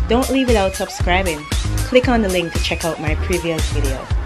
Don't leave without subscribing. Click on the link to check out my previous video.